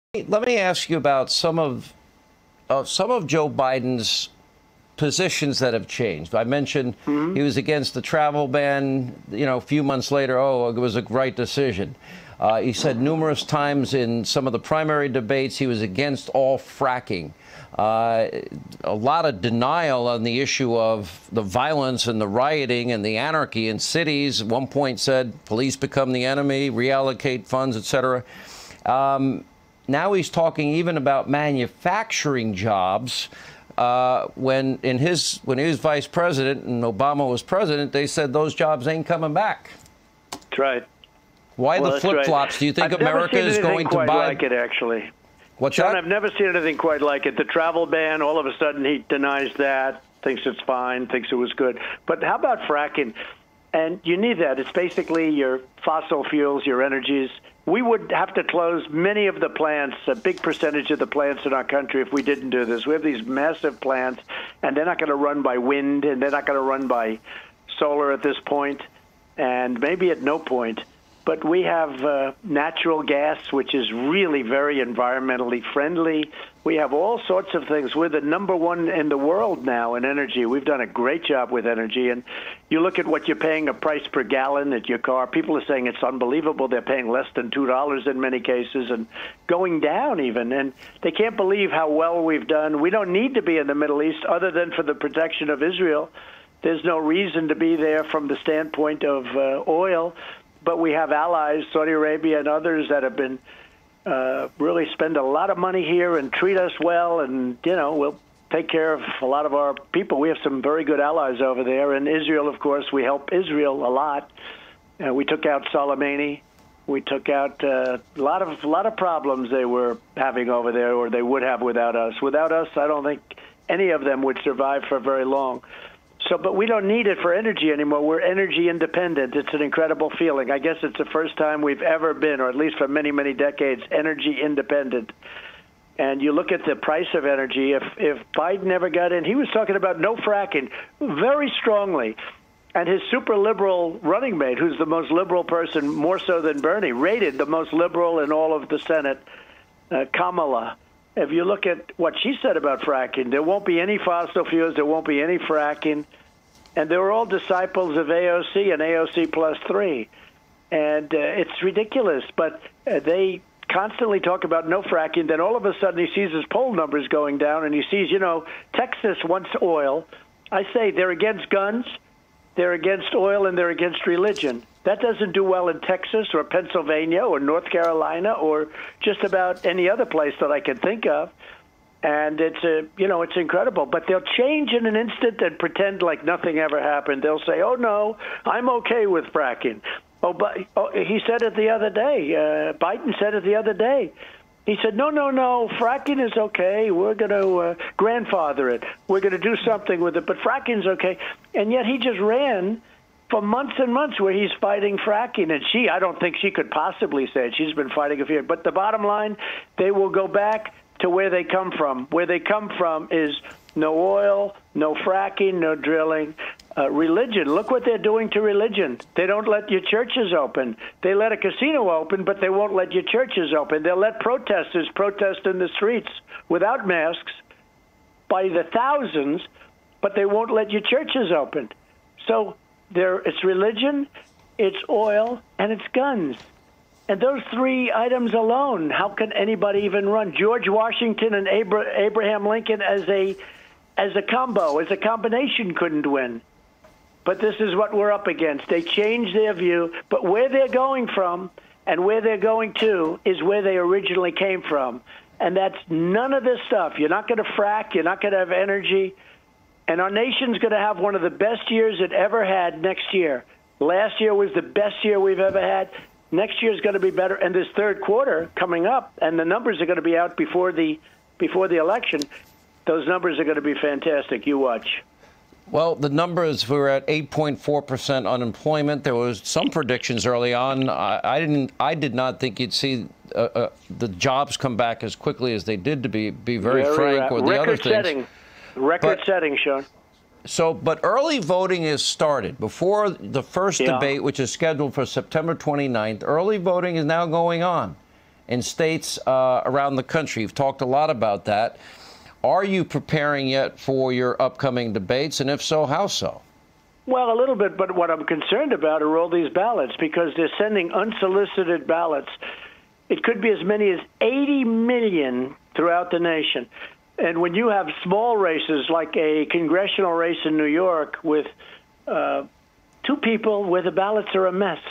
Let me ask you about some of Joe Biden's positions that have changed. I mentioned he was against the travel ban. You know, a few months later, oh, it was a right decision. He said numerous times in some of the primary debates he was against all fracking. A lot of denial on the issue of the violence and the rioting and the anarchy in cities. At one point said police become the enemy, reallocate funds, etc. Now he's talking even about manufacturing jobs. When he was vice president and Obama was president, they said those jobs ain't coming back. That's right. Why the flip-flops? Do you think America is going to buy? I've never seen anything quite like it, actually. What's Sean, that? I've never seen anything quite like it. The travel ban, all of a sudden he denies that, thinks it's fine, thinks it was good. But how about fracking? And you need that. It's basically your fossil fuels, your energies. We would have to close many of the plants, a big percentage of the plants in our country if we didn't do this. We have these massive plants, and they're not going to run by wind, and they're not going to run by solar at this point, and maybe at no point. But we have natural gas, which is really very environmentally friendly. We have all sorts of things. We're the #1 in the world now in energy. We've done a great job with energy. And you look at what you're paying a price per gallon at your car. People are saying it's unbelievable. They're paying less than $2 in many cases and going down even. And they can't believe how well we've done. We don't need to be in the Middle East other than for the protection of Israel. There's no reason to be there from the standpoint of oil. But we have allies, Saudi Arabia and others, that have been really spend a lot of money here and treat us well, and we'll take care of a lot of our people. We have some very good allies over there. And Israel, of course, we help Israel a lot. We took out Soleimani. We took out a lot of problems they were having over there, or they would have without us. Without us, I don't think any of them would survive for very long. So, but we don't need it for energy anymore. We're energy independent. It's an incredible feeling. I guess it's the first time we've ever been, or at least for many, many decades, energy independent. And you look at the price of energy. If Biden ever got in, he was talking about no fracking very strongly. And his super liberal running mate, who's the most liberal person, more so than Bernie, rated the most liberal in all of the Senate, Kamala. If you look at what she said about fracking, there won't be any fossil fuels, there won't be any fracking. And they were all disciples of AOC and AOC plus 3. And it's ridiculous, but they constantly talk about no fracking. Then all of a sudden he sees his poll numbers going down, and he sees, Texas wants oil. I say they're against guns, they're against oil, and they're against religion. That doesn't do well in Texas or Pennsylvania or North Carolina or just about any other place that I can think of. And it's incredible. But they'll change in an instant and pretend like nothing ever happened. They'll say, oh, no, I'm okay with fracking. He said it the other day. Biden said it the other day. He said, no, fracking is okay. We're going to grandfather it. We're going to do something with it. But fracking's okay. And yet he just ran for months and months where he's fighting fracking. And I don't think she could possibly say it. She's been fighting it for years. But the bottom line, they will go back to where they come from. Where they come from is no oil, no fracking, no drilling. Religion, look what they're doing to religion. They don't let your churches open. They let a casino open, but they won't let your churches open. They'll let protesters protest in the streets without masks by the thousands, but they won't let your churches open. So it's religion, it's oil, and it's guns. And those 3 items alone, how can anybody even run? George Washington and Abraham Lincoln as a combo, as a combination, couldn't win. But this is what we're up against. They changed their view, but where they're going from and where they're going to is where they originally came from. And that's none of this stuff. You're not going to frack. You're not going to have energy. And our nation's going to have one of the best years it ever had next year. Last year was the best year we've ever had. Next year is going to be better. And this third quarter coming up, and the numbers are going to be out before the election, those numbers are going to be fantastic. You watch. Well, the numbers were at 8.4% unemployment. There was some predictions early on. I did not think you'd see the jobs come back as quickly as they did, to be very frank, with the other things. Record setting, Sean. So, but early voting is started. Before the first debate, which is scheduled for September 29th, early voting is now going on. in states around the country. You've talked a lot about that. Are you preparing yet for your upcoming debates? And if so, how so? Well, a little bit, but what I'm concerned about are all these ballots, because they're sending unsolicited ballots. It could be as many as 80 million throughout the nation. And when you have small races, like a congressional race in New York with 2 people where the ballots are a mess.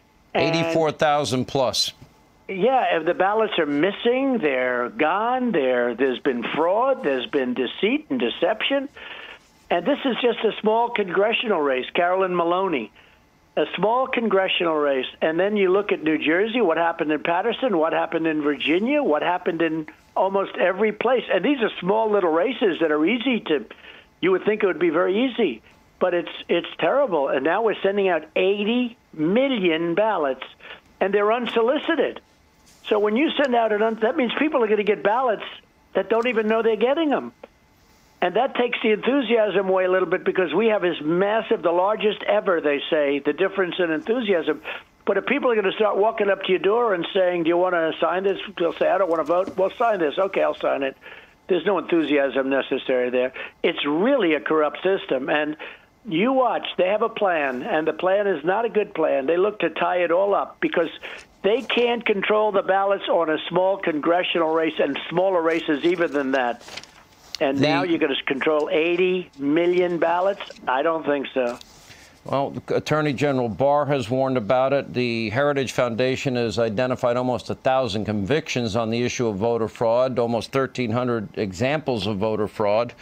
84,000 plus. Yeah, if the ballots are missing, they're gone, there's been fraud, there's been deceit and deception. And this is just a small congressional race, Carolyn Maloney, a small congressional race. And then you look at New Jersey, what happened in Patterson, what happened in Virginia, what happened in almost every place. And these are small little races that are easy to, you would think it would be very easy, but it's terrible. And now we're sending out 80 million ballots, and they're unsolicited. So when you send out that means people are going to get ballots that don't even know they're getting them. And that takes the enthusiasm away a little bit, because we have this massive, the largest ever, they say, the difference in enthusiasm. But if people are going to start walking up to your door and saying, do you want to sign this? They'll say, I don't want to vote. Well, sign this. Okay, I'll sign it. There's no enthusiasm necessary there. It's really a corrupt system. And you watch, they have a plan, and the plan is not a good plan. They look to tie it all up because they can't control the ballots on a small congressional race and smaller races even than that. And now you're going to control 80 million ballots? I don't think so. Well, Attorney General Barr has warned about it. The Heritage Foundation has identified almost 1,000 convictions on the issue of voter fraud, almost 1,300 examples of voter fraud.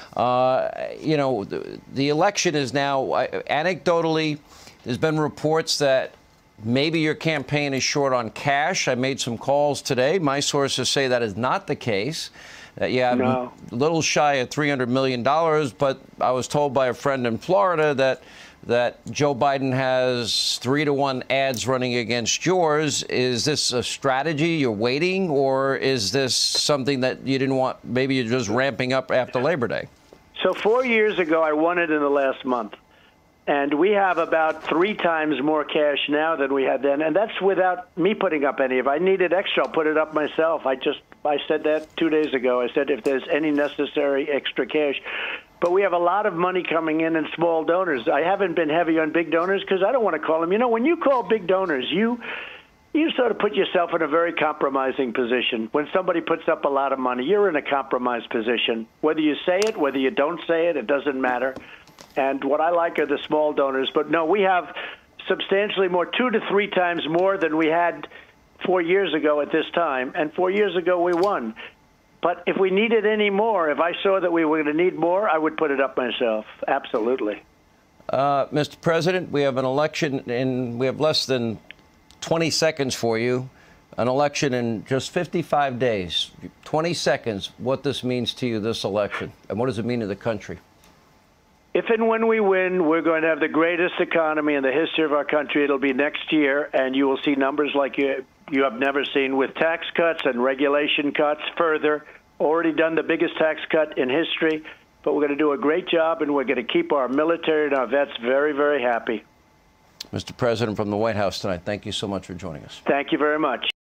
You know, the election is now, anecdotally, there's been reports that maybe your campaign is short on cash. I made some calls today. My sources say that is not the case. Yeah, no. A little shy of $300 million, but I was told by a friend in Florida that Joe Biden has 3-to-1 ads running against yours. Is this a strategy you're waiting, or is this something that you didn't want? Maybe you're just ramping up after Labor Day. So 4 years ago, I won it in the last month. And we have about 3 times more cash now than we had then. And that's without me putting up any. If I needed extra, I'll put it up myself. I said that 2 days ago. I said if there's any necessary extra cash. But we have a lot of money coming in small donors. I haven't been heavy on big donors because I don't want to call them. You know, when you call big donors, you sort of put yourself in a very compromising position. When somebody puts up a lot of money, you're in a compromised position. Whether you say it, whether you don't say it, it doesn't matter. And what I like are the small donors. But no, we have substantially more, 2 to 3 times more than we had 4 years ago at this time. And 4 years ago, we won. But if we needed any more, if I saw that we were going to need more, I would put it up myself. Absolutely. Mr. President, we have an election, and we have less than 20 seconds for you. An election in just 55 days. 20 seconds, what this means to you, this election, and what does it mean to the country? If and when we win, we're going to have the greatest economy in the history of our country. It'll be next year, and you will see numbers like you have never seen, with tax cuts and regulation cuts further. Already done the biggest tax cut in history, but we're going to do a great job, and we're going to keep our military and our vets very, very happy. Mr. President, from the White House tonight, thank you so much for joining us. Thank you very much.